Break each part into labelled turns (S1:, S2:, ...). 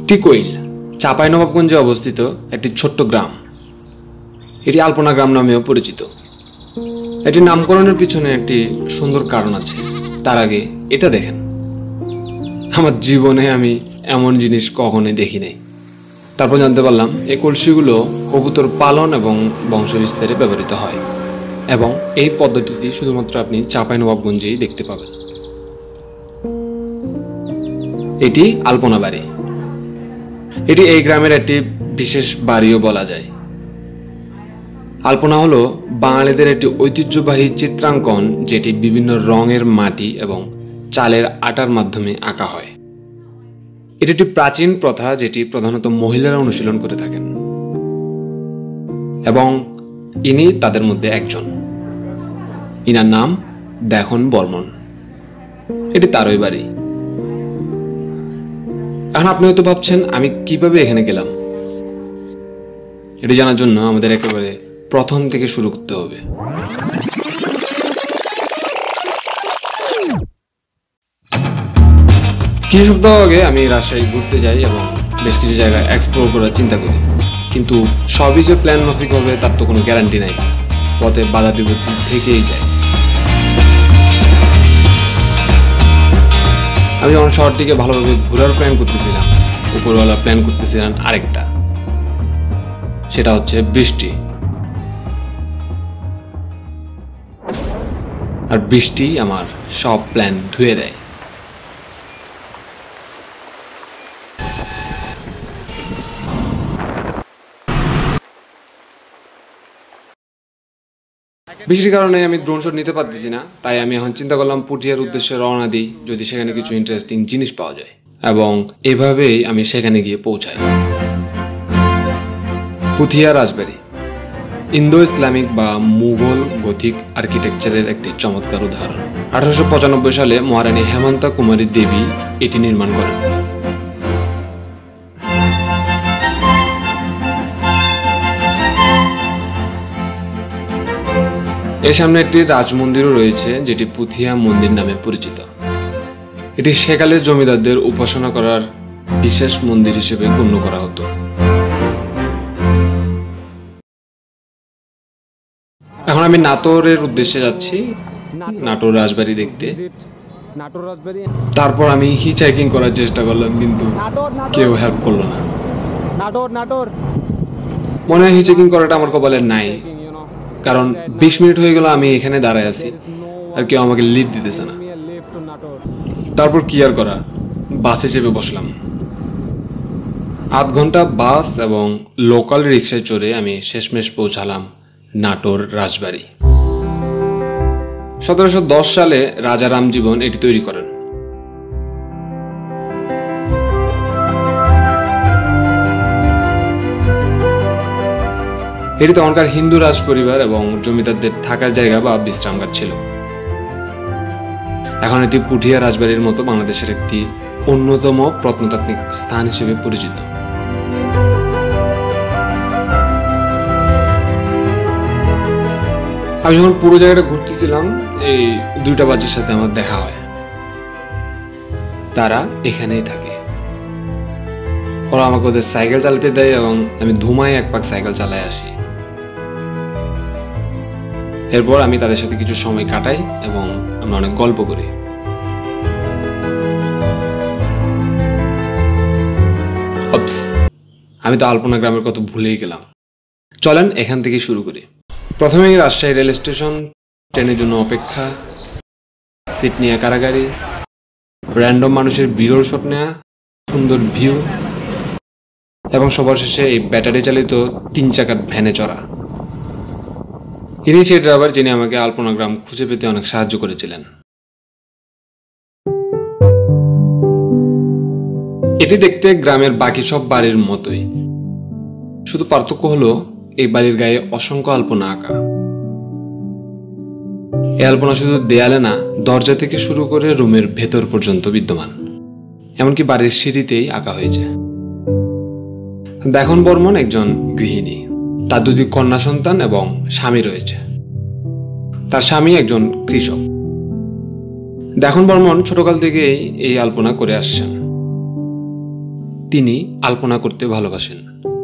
S1: টিকইল চাঁপাইনবাবগঞ্জে অবস্থিত একটি ছোট্ট গ্রাম। এটি আলপনা গ্রাম নামেও পরিচিত। এটি নামকরণের পিছনে একটি সুন্দর কারণ আছে। তার আগে এটা দেখেন, আমার জীবনে আমি এমন জিনিস কখনোই দেখি নাই। তারপর জানতে পারলাম এই কলসিগুলো কবুতর পালন এবং বংশবিস্তারে ব্যবহৃত হয়, এবং এই পদ্ধতিটি শুধুমাত্র আপনি চাঁপাইনবাবগঞ্জেই দেখতে পাবেন। এটি আলপনা বাড়ি। এটি এই গ্রামের একটি বিশেষ বাড়িও বলা যায়। আলপনা হলো বাঙালিদের একটি ঐতিহ্যবাহী চিত্রাঙ্কন, যেটি বিভিন্ন রঙের মাটি এবং চালের আটার মাধ্যমে আঁকা হয়। এটি একটি প্রাচীন প্রথা যেটি প্রধানত মহিলারা অনুশীলন করে থাকেন, এবং ইনি তাদের মধ্যে একজন। ইনার নাম দেখন বর্মন। এটি তারই বাড়ি। এখন আপনি হয়তো ভাবছেন আমি কিভাবে এখানে গেলাম। এটি জানার জন্য আমাদের একেবারে প্রথম থেকে শুরু করতে হবে। কিছু সপ্তাহ আগে আমি রাজশাহী ঘুরতে যাই এবং বেশ কিছু জায়গা এক্সপ্লোর করার চিন্তা করি, কিন্তু সবই যে প্ল্যান মাফিক হবে তার তো কোনো গ্যারান্টি নাই। পথে বাধা বিপত্তি থেকেই যায়। আমি যখন শহরটিকে ভালোভাবে ঘোরার প্ল্যান করতেছিলাম, উপরওয়ালা প্ল্যান করতেছিলাম আরেকটা, সেটা হচ্ছে বৃষ্টি। আর বৃষ্টি আমার সব প্ল্যান ধুয়ে দেয়। বৃষ্টির কারণে আমি ড্রোন শট নিতে পারতেছি না, তাই আমি এখন চিন্তা করলাম পুঠিয়ার উদ্দেশ্যে রওনা দিই, যদি সেখানে কিছু ইন্টারেস্টিং জিনিস পাওয়া যায়। এবং এভাবেই আমি সেখানে গিয়ে পৌঁছাই। পুঠিয়া রাজবাড়ি ইন্দো ইসলামিক বা মুঘল গথিক আর্কিটেকচারের একটি চমৎকার উদাহরণ। 1895 সালে মহারানী হেমন্তা কুমারী দেবী এটি নির্মাণ করেন। এর সামনে একটি রাজমন্দিরও রয়েছে, যেটি পুঠিয়া মন্দির নামে পরিচিত। এটি সেকালের জমিদারদের উপাসনা করার বিশেষ মন্দির হিসেবে গণ্য করা হতো। এখন আমি নাটোরের উদ্দেশ্যে যাচ্ছি, নাটোর রাজবাড়ি দেখতে। তারপর আমি হিচহাইকিং করার চেষ্টা করলাম, কিন্তু কেউ হেল্প করলো না। মনে হয় হিচহাইকিং করাটা আমার কপালে নাই, কারণ 20 মিনিট হয়ে গেল আমি এখানে দাঁড়ায় আছি আর কেউ আমাকে লিফট দিতেছে না। তারপর কি আর করা, বাসে চেপে বসলাম। 8 ঘন্টা বাস এবং লোকাল রিক্সায় চড়ে আমি শেষমেশ পৌঁছালাম নাটোর রাজবাড়ি। 1710 সালে রাজা রামজীবন এটি তৈরি করেন। এটি তখনকার হিন্দু রাজ পরিবার এবং জমিদারদের থাকার জায়গা বা বিশ্রামগার ছিল। এখন এটি পুঠিয়া রাজবাড়ির মতো বাংলাদেশের একটি অন্যতম প্রত্নতাত্ত্বিক স্থান হিসেবে পরিচিত। আমি যখন পুরো জায়গাটা ঘুরতেছিলাম, এই 2টা বাচ্চার সাথে আমার দেখা হয়। তারা এখানেই থাকে। ওরা আমাকে ওদের সাইকেল চালাতে দেয় এবং আমি ধুমায় এক পাক সাইকেল চালায় আসি। এরপর আমি তাদের সাথে কিছু সময় কাটাই এবং আমরা অনেক গল্প করি। আমি তো আলপনা গ্রামের কত ভুলেই গেলাম। চলেন এখান থেকে শুরু করি। প্রথমেই রাজশাহী রেল স্টেশন, ট্রেনের জন্য অপেক্ষা, সিট নিয়ে কারাগারি, র্যান্ডম মানুষের বিরল শট নেওয়া, সুন্দর ভিউ, এবং সবার শেষে এই ব্যাটারি চালিত 3 চাকার ভ্যানে চড়া। ইনি সেই ড্রাইভার যিনি আমাকে আলপনা গ্রাম খুঁজে পেতে অনেক সাহায্য করেছিলেন। এটি দেখতে গ্রামের বাকি সব বাড়ির মতোই, শুধু পার্থক্য হলো এই বাড়ির গায়ে অসংখ্য আলপনা আঁকা। এই আলপনা শুধু দেয়ালে না, দরজা থেকে শুরু করে রুমের ভেতর পর্যন্ত বিদ্যমান, এমনকি বাড়ির সিঁড়িতেই আঁকা হয়েছে। দেখন বর্মন একজন গৃহিণী, তার 2টি কন্যা সন্তান এবং স্বামী রয়েছে। তার স্বামী একজন কৃষক। দেখন বর্মন ছোটকাল থেকেই এই আলপনা করে আসছেন। তিনি আলপনা করতে ভালোবাসেন।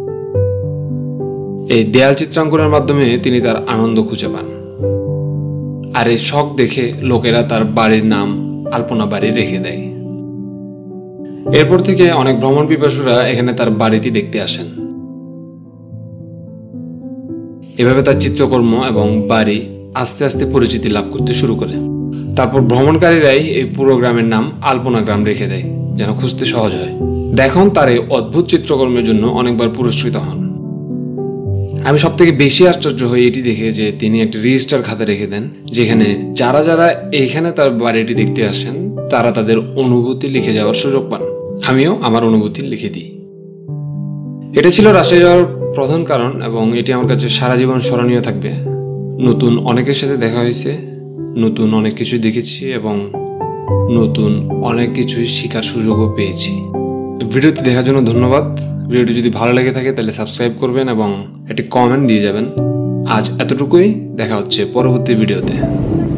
S1: এই দেয়াল চিত্রাঙ্কনের মাধ্যমে তিনি তার আনন্দ খুঁজে পান। আর এই শখ দেখে লোকেরা তার বাড়ির নাম আলপনা বাড়ি রেখে দেয়। এরপর থেকে অনেক ভ্রমণ পিপাসুরা এখানে তার বাড়িটি দেখতে আসেন। এভাবে তার চিত্রকর্ম এবং বাড়ি আস্তে আস্তে পরিচিতি লাভ করতে শুরু করে। তারপর ভ্রমণকারীরাই এই পুরো গ্রামের নাম আলপনা গ্রাম রেখে দেয়, যেন খুঁজতে সহজ হয়। দেখুন, তার এই অদ্ভুত চিত্রকর্মের জন্য অনেকবার পুরস্কৃত হন। আমি সব থেকে বেশি আশ্চর্য হই এটি দেখে যে তিনি একটি রেজিস্টার খাতা রেখে দেন, যেখানে যারা যারা এইখানে তার বাড়িটি দেখতে আসেন তারা তাদের অনুভূতি লিখে যাওয়ার সুযোগ পান। আমিও আমার অনুভূতি লিখে দিই। এটা ছিল রাজশাহী যাওয়ার প্রধান কারণ এবং এটি আমার কাছে সারা জীবন স্মরণীয় থাকবে। নতুন অনেকের সাথে দেখা হয়েছে, নতুন অনেক কিছু দেখেছি এবং নতুন অনেক কিছুই শেখার সুযোগও পেয়েছি। ভিডিওটি দেখার জন্য ধন্যবাদ। ভিডিওটি যদি ভালো লেগে থাকে তাহলে সাবস্ক্রাইব করবেন এবং একটি কমেন্ট দিয়ে যাবেন। আজ এতটুকুই, দেখা হচ্ছে পরবর্তী ভিডিওতে।